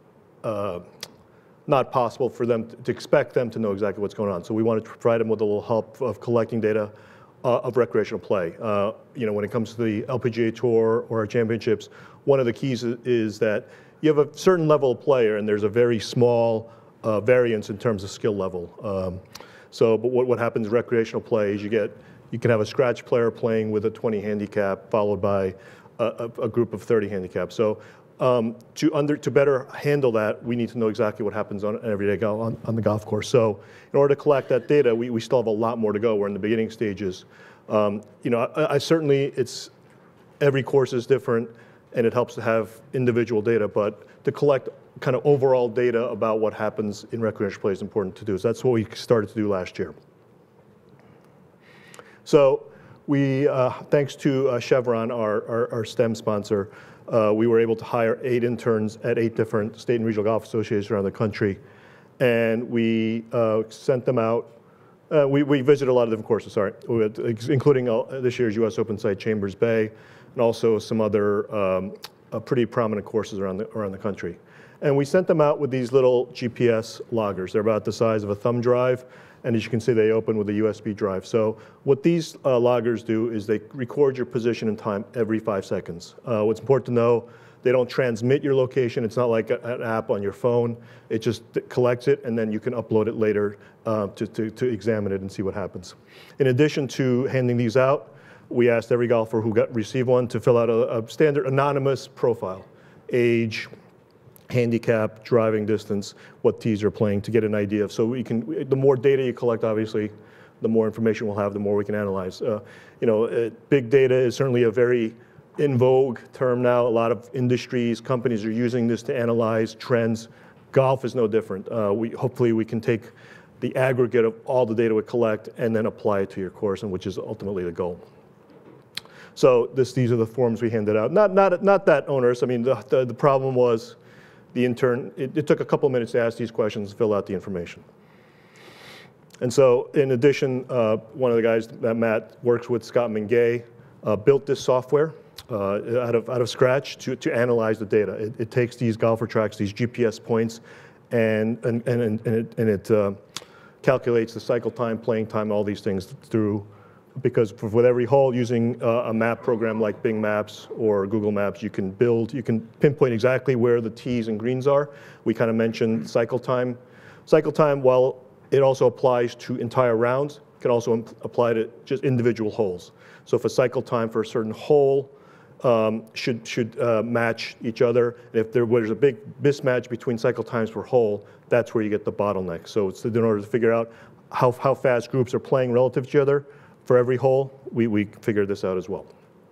not possible for them to expect them to know exactly what's going on. So we want to provide them with a little help of collecting data of recreational play. When it comes to the LPGA Tour or our championships, one of the keys is that you have a certain level of player, and there's a very small variance in terms of skill level. But what happens in recreational play is you can have a scratch player playing with a 20 handicap followed by a group of 30 handicaps. So to better handle that, we need to know exactly what happens on an everyday golf on the golf course. So in order to collect that data, we still have a lot more to go. We're in the beginning stages. I certainly, every course is different, and it helps to have individual data, but to collect kind of overall data about what happens in recreational play is important to do. So that's what we started to do last year. So we, thanks to Chevron, our STEM sponsor, we were able to hire 8 interns at 8 different state and regional golf associations around the country. And we sent them out. We visited a lot of different courses, including this year's US Open site, Chambers Bay, and also some other pretty prominent courses around the country. And we sent them out with these little GPS loggers. They're about the size of a thumb drive. And as you can see, they open with a USB drive. So what these loggers do is they record your position and time every 5 seconds. What's important to know, they don't transmit your location. It's not like an app on your phone. It just collects it, and then you can upload it later to examine it and see what happens. In addition to handing these out, we asked every golfer who received one to fill out a standard anonymous profile, age, handicap, driving distance, what tees are playing, to get an idea of. So the more data you collect, obviously, the more information we'll have, the more we can analyze. Big data is certainly a very in vogue term now. A lot of industries, companies are using this to analyze trends. Golf is no different. Hopefully we can take the aggregate of all the data we collect and then apply it to your course, and which is ultimately the goal. So these are the forms we handed out. Not that onerous. I mean, the problem was, the intern, it took a couple minutes to ask these questions and fill out the information. And so in addition, one of the guys that Matt works with, Scott Mingay, built this software out of scratch to analyze the data. It takes these golfer tracks, these GPS points, and it calculates the cycle time, playing time, all these things through. Because with every hole, using a map program like Bing Maps or Google Maps, you can pinpoint exactly where the tees and greens are. We kind of mentioned cycle time. Cycle time, while it also applies to entire rounds, can also apply to just individual holes. So if a cycle time for a certain hole should match each other, and if there's a big mismatch between cycle times per hole, that's where you get the bottleneck. So it's in order to figure out how fast groups are playing relative to each other. For every hole, we figured this out as well.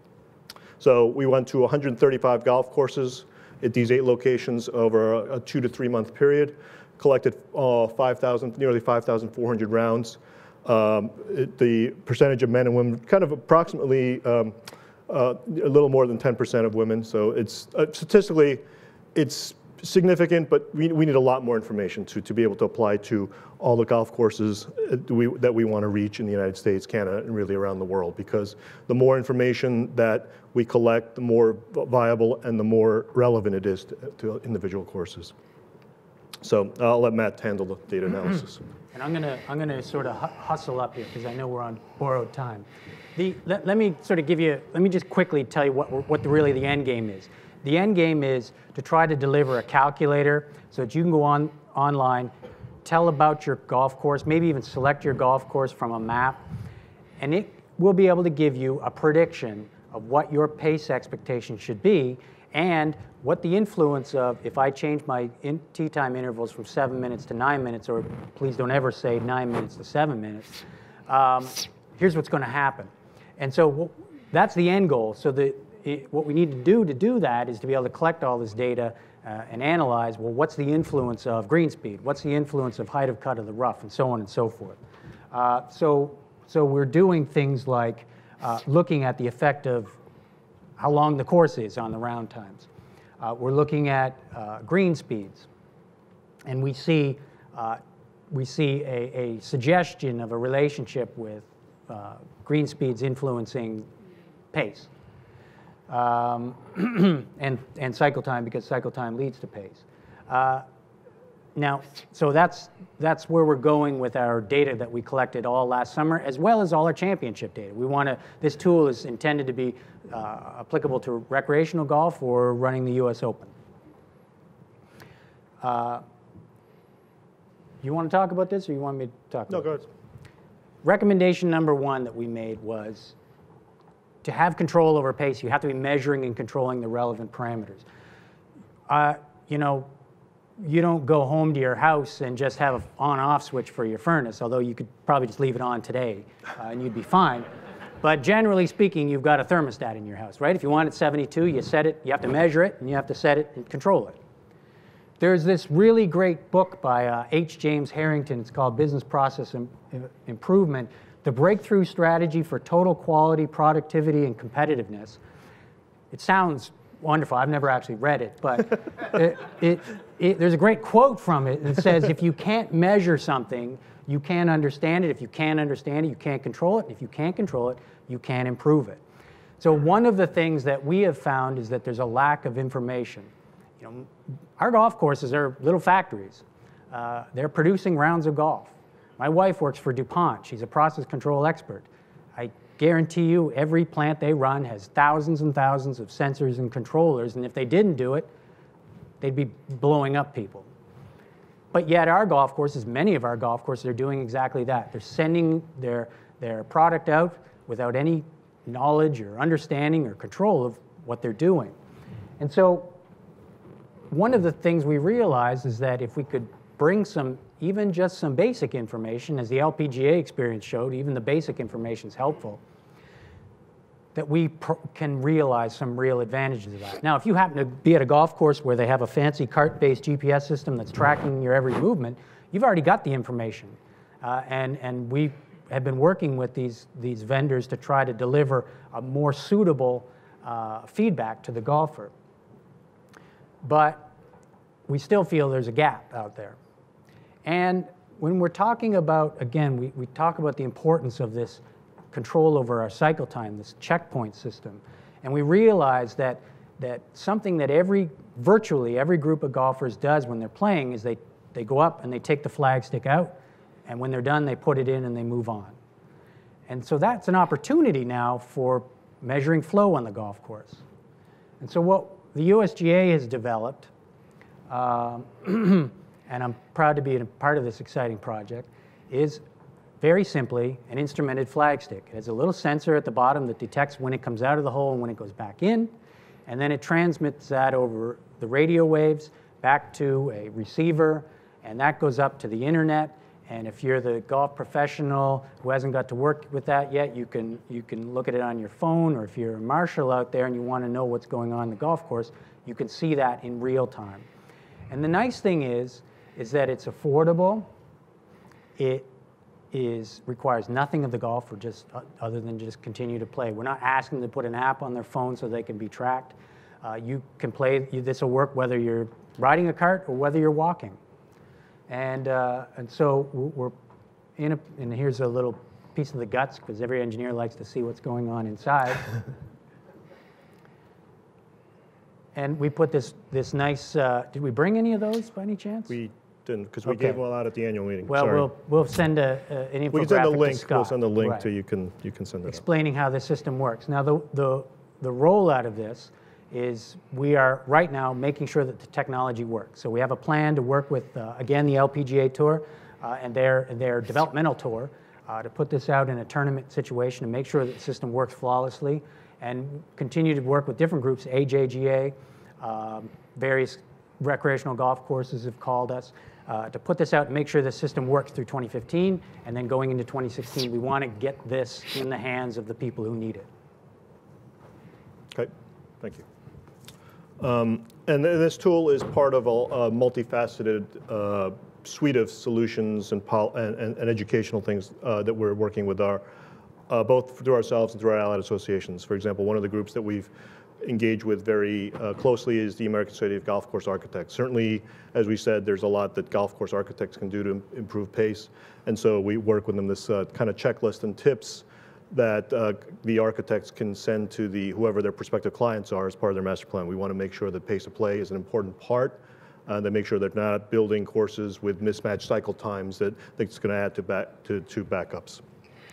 So we went to 135 golf courses at these 8 locations over a 2 to 3 month period, collected nearly 5,400 rounds. The percentage of men and women, kind of approximately a little more than 10% of women. So it's statistically, it's significant, but we need a lot more information to be able to apply to all the golf courses that we want to reach in the United States, Canada, and really around the world, because the more information that we collect, the more viable and the more relevant it is to individual courses. So I'll let Matt handle the data analysis. And I'm gonna sort of hustle up here because I know we're on borrowed time. Let me just quickly tell you what really the end game is. The end game is to try to deliver a calculator so that you can go online, tell about your golf course, maybe even select your golf course from a map, and it will be able to give you a prediction of what your pace expectation should be and what the influence of, if I change my tee time intervals from 7 minutes to 9 minutes, or please don't ever say 9 minutes to 7 minutes, here's what's going to happen. And so that's the end goal. So what we need to do that is to be able to collect all this data and analyze, well, what's the influence of green speed? What's the influence of height of cut of the rough, and so on and so forth. So we're doing things like looking at the effect of how long the course is on the round times. We're looking at green speeds, and we see a suggestion of a relationship with green speeds influencing pace and cycle time, because cycle time leads to pace. Now, so that's where we're going with our data that we collected all last summer, as well as all our championship data. We want to. This tool is intended to be applicable to recreational golf or running the U.S. Open. You want to talk about this, or you want me to talk about it? No, go ahead. Recommendation number one that we made was to have control over pace. You have to be measuring and controlling the relevant parameters. You know, you don't go home to your house and just have an on-off switch for your furnace, although you could probably just leave it on today and you'd be fine. But generally speaking, you've got a thermostat in your house, right? If you want it 72, you set it, you have to measure it, and you have to set it and control it. There's this really great book by H. James Harrington. It's called Business Process Improvement, The Breakthrough Strategy for Total Quality, Productivity, and Competitiveness. It sounds wonderful. I've never actually read it, but there's a great quote from it that says, if you can't measure something, you can't understand it. If you can't understand it, you can't control it. If you can't control it, you can't improve it. So one of the things that we have found is that there's a lack of information. You know, our golf courses are little factories. They're producing rounds of golf. My wife works for DuPont. She's a process control expert. I guarantee you every plant they run has thousands and thousands of sensors and controllers, and if they didn't do it, they'd be blowing up people. But yet our golf courses, many of our golf courses, are doing exactly that. They're sending their product out without any knowledge or understanding or control of what they're doing. And so one of the things we realized is that if we could bring even just some basic information, as the LPGA experience showed, even the basic information is helpful, that we can realize some real advantages of that. Now, if you happen to be at a golf course where they have a fancy cart-based GPS system that's tracking your every movement, you've already got the information. And we have been working with these vendors to try to deliver a more suitable feedback to the golfer. But we still feel there's a gap out there. And when we're talking about, again, we talk about the importance of this control over our cycle time, this checkpoint system. And we realize that something that virtually every group of golfers does when they're playing is they go up and they take the flag stick out, and when they're done, they put it in and they move on. And so that's an opportunity now for measuring flow on the golf course. And so what the USGA has developed, and I'm proud to be a part of this exciting project, is very simply an instrumented flag stick. It has a little sensor at the bottom that detects when it comes out of the hole and when it goes back in, and then it transmits that over the radio waves back to a receiver, and that goes up to the internet. And if you're the golf professional who hasn't got to work with that yet, you can look at it on your phone, or if you're a marshal out there and you want to know what's going on in the golf course, you can see that in real time. And the nice thing is that it's affordable. It requires nothing of the golfer, other than just continue to play. We're not asking them to put an app on their phone so they can be tracked. You can play. This will work whether you're riding a cart or whether you're walking. And so we're in and here's a little piece of the guts, because every engineer likes to see what's going on inside. And we put this nice. Did we bring any of those by any chance? We didn't, because we gave them all out at the annual meeting. Well, Sorry. we'll send an infographic we can send a link. to Scott. We'll send a link right. to you can send it. Explaining how the system works. Now the rollout of this is we are right now making sure that the technology works. So we have a plan to work with again the LPGA Tour and their developmental tour to put this out in a tournament situation and make sure that the system works flawlessly, and continue to work with different groups. AGA, various recreational golf courses have called us to put this out and make sure the system works through 2015, and then going into 2016, we want to get this in the hands of the people who need it. Okay. Thank you. And this tool is part of a multifaceted suite of solutions and educational things that we're working with both through ourselves and through our allied associations. For example, one of the groups that we've engaged with very closely is the American Society of Golf Course Architects. Certainly, as we said, there's a lot that golf course architects can do to improve pace, and so we work with them this kind of checklist and tips that the architects can send to whoever their prospective clients are as part of their master plan. We want to make sure that pace of play is an important part. They make sure they're not building courses with mismatched cycle times that's going to add to backups.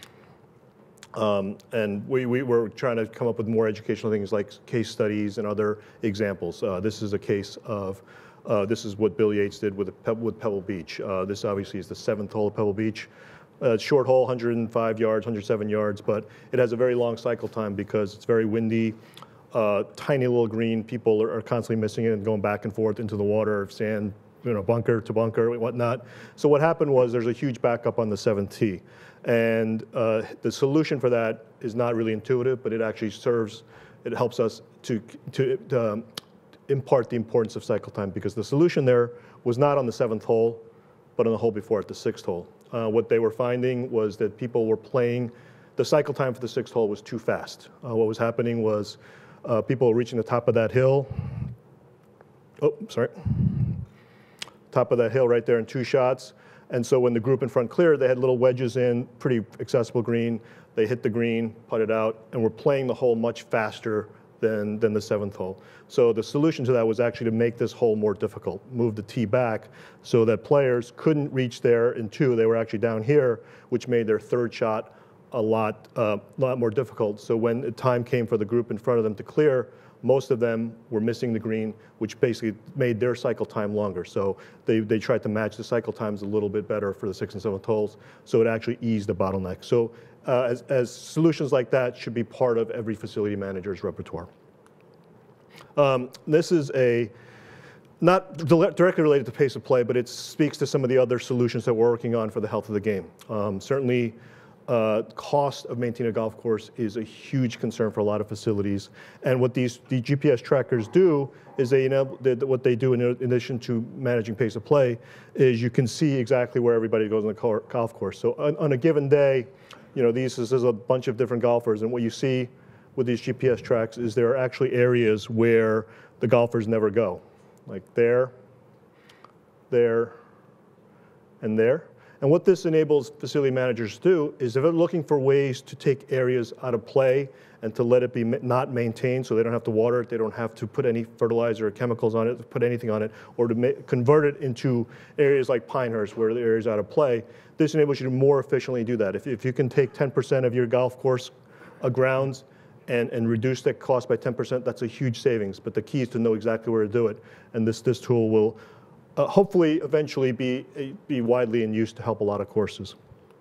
And we were trying to come up with more educational things like case studies and other examples. This is a case of, this is what Bill Yates did with Pebble Beach. This obviously is the 7th hole of Pebble Beach. Short hole, 105 yards, 107 yards, but it has a very long cycle time because it's very windy, tiny little green. People are constantly missing it and going back and forth into the water, sand, bunker to bunker, and whatnot. So what happened was there's a huge backup on the 7th tee. And the solution for that is not really intuitive, but it actually it helps us to impart the importance of cycle time, because the solution there was not on the 7th hole, but on the hole before it, the 6th hole. What they were finding was that people were playing, the cycle time for the 6th hole was too fast. What was happening was people were reaching the top of that hill. Oh, sorry. Top of that hill right there in 2 shots. And so when the group in front cleared, they had little wedges in, pretty accessible green. They hit the green, putted out, and were playing the hole much faster than the 7th hole. So the solution to that was actually to make this hole more difficult, move the tee back so that players couldn't reach there in 2. They were actually down here, which made their 3rd shot a lot more difficult. So when the time came for the group in front of them to clear, most of them were missing the green, which basically made their cycle time longer. So they tried to match the cycle times a little bit better for the 6th and 7th holes, so it actually eased the bottleneck. So as solutions like that should be part of every facility manager's repertoire. This is not directly related to pace of play, but it speaks to some of the other solutions that we're working on for the health of the game. Certainly, cost of maintaining a golf course is a huge concern for a lot of facilities. And what the GPS trackers do is what they do in addition to managing pace of play is you can see exactly where everybody goes on the golf course. So on a given day, this is a bunch of different golfers, and what you see with these GPS tracks is there are actually areas where the golfers never go, like there, and there. And what this enables facility managers to do is if they're looking for ways to take areas out of play and to let it be not maintained, so they don't have to water it, they don't have to put any fertilizer or chemicals on it, put anything on it, or to convert it into areas like Pinehurst where the area's out of play, this enables you to more efficiently do that. If you can take 10% of your golf course grounds and reduce that cost by 10%, that's a huge savings. But the key is to know exactly where to do it. And this tool will hopefully eventually be widely in use to help a lot of courses.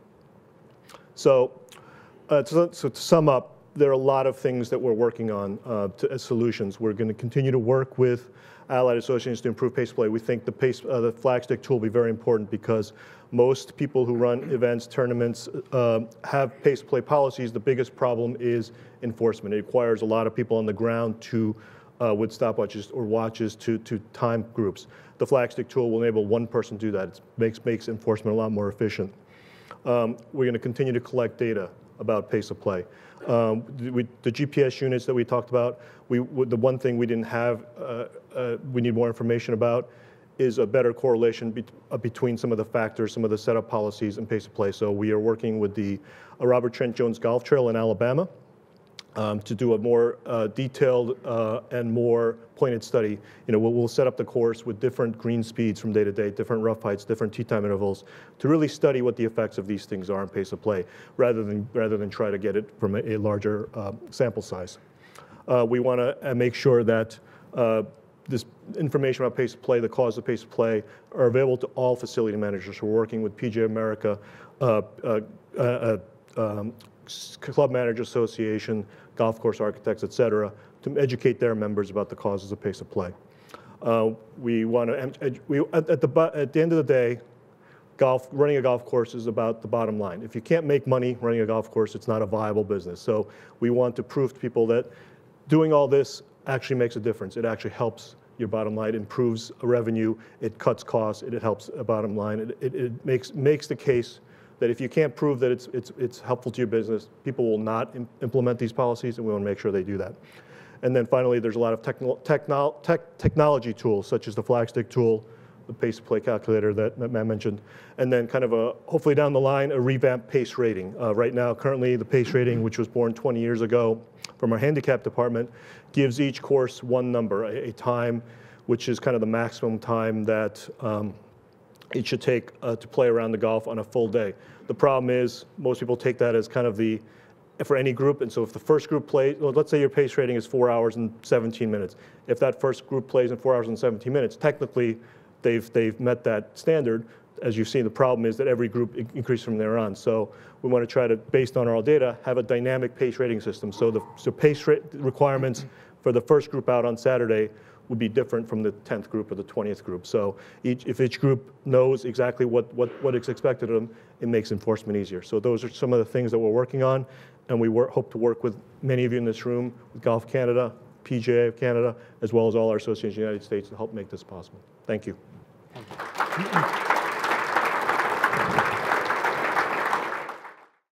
So to sum up, there are a lot of things that we're working on as solutions. We're going to continue to work with allied associations to improve pace of play. We think the flagstick tool will be very important because most people who run events, tournaments, have pace of play policies. The biggest problem is enforcement. It requires a lot of people on the ground with stopwatches or watches to time groups. The flagstick tool will enable one person to do that. It makes enforcement a lot more efficient. We're going to continue to collect data about pace of play. The GPS units that we talked about, the one thing we didn't have, we need more information about, is a better correlation between some of the factors, some of the setup policies and pace of play. So we are working with the Robert Trent Jones Golf Trail in Alabama to do a more detailed and more pointed study. We'll set up the course with different green speeds from day to day, different rough heights, different tee time intervals, to really study what the effects of these things are on pace of play, rather than try to get it from a larger sample size. We want to make sure that this information about pace of play, the cause of pace of play, are available to all facility managers. We're working with PGA America, Club Manager Association, golf course architects, et cetera, to educate their members about the causes of pace of play. We want to, at the end of the day, running a golf course is about the bottom line. If you can't make money running a golf course, it's not a viable business. So we want to prove to people that doing all this actually makes a difference. It actually helps your bottom line, it improves revenue, it cuts costs, it helps a bottom line. It makes the case that if you can't prove that it's helpful to your business, people will not implement these policies, and we want to make sure they do that. And then finally, there's a lot of technology tools, such as the flagstick tool, the pace play calculator that Matt mentioned, and then kind of hopefully down the line, a revamped pace rating. Right now, currently, the pace rating, which was born 20 years ago from our handicap department, gives each course one number, a time, which is kind of the maximum time that it should take to play around the golf on a full day. The problem is most people take that as kind of for any group, and so if the first group plays, well, let's say your pace rating is 4 hours and 17 minutes. If that first group plays in 4 hours and 17 minutes, technically they've met that standard. As you've seen, the problem is that every group increases from there on. So we want to try to, based on our data, have a dynamic pace rating system. So the pace requirements for the first group out on Saturday would be different from the 10th group or the 20th group. So if each group knows exactly what is expected of them, it makes enforcement easier. So those are some of the things that we're working on, and we hope to work with many of you in this room, with Golf Canada, PGA of Canada, as well as all our associations in the United States to help make this possible. Thank you. Thank you.